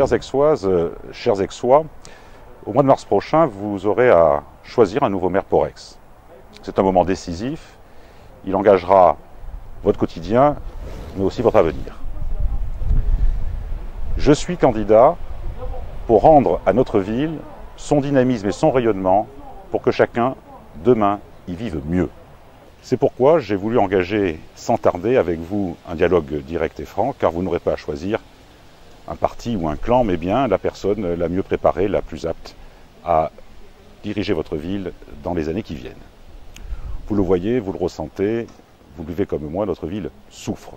Chères Aixoises, chers Aixois, au mois de mars prochain, vous aurez à choisir un nouveau maire pour Aix. C'est un moment décisif. Il engagera votre quotidien, mais aussi votre avenir. Je suis candidat pour rendre à notre ville son dynamisme et son rayonnement pour que chacun, demain, y vive mieux. C'est pourquoi j'ai voulu engager sans tarder avec vous un dialogue direct et franc, car vous n'aurez pas à choisir un parti ou un clan, mais bien la personne la mieux préparée, la plus apte à diriger votre ville dans les années qui viennent. Vous le voyez, vous le ressentez, vous le vivez comme moi, notre ville souffre.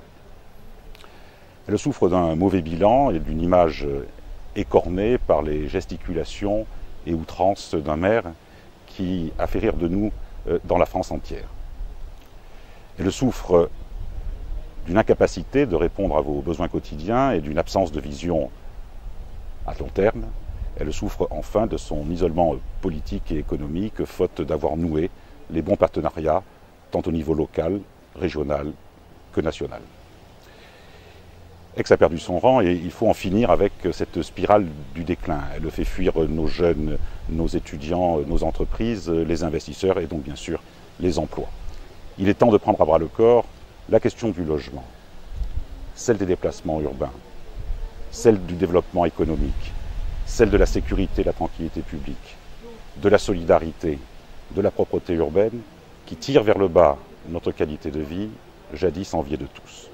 Elle souffre d'un mauvais bilan et d'une image écornée par les gesticulations et outrances d'un maire qui a fait rire de nous dans la France entière. Elle souffre d'une incapacité de répondre à vos besoins quotidiens et d'une absence de vision à long terme. Elle souffre enfin de son isolement politique et économique, faute d'avoir noué les bons partenariats, tant au niveau local, régional que national. Aix a perdu son rang et il faut en finir avec cette spirale du déclin. Elle fait fuir nos jeunes, nos étudiants, nos entreprises, les investisseurs et donc bien sûr les emplois. Il est temps de prendre à bras le corps la question du logement, celle des déplacements urbains, celle du développement économique, celle de la sécurité et la tranquillité publique, de la solidarité, de la propreté urbaine qui tire vers le bas notre qualité de vie, jadis enviée de tous.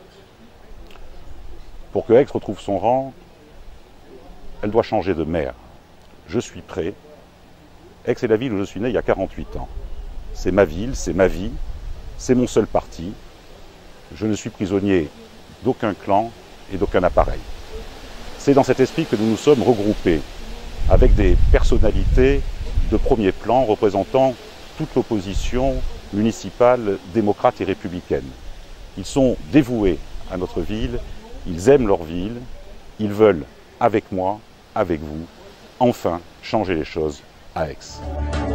Pour que Aix retrouve son rang, elle doit changer de maire. Je suis prêt. Aix est la ville où je suis né il y a 48 ans. C'est ma ville, c'est ma vie, c'est mon seul parti. Je ne suis prisonnier d'aucun clan et d'aucun appareil. C'est dans cet esprit que nous nous sommes regroupés avec des personnalités de premier plan représentant toute l'opposition municipale, démocrate et républicaine. Ils sont dévoués à notre ville, ils aiment leur ville, ils veulent, avec moi, avec vous, enfin changer les choses à Aix.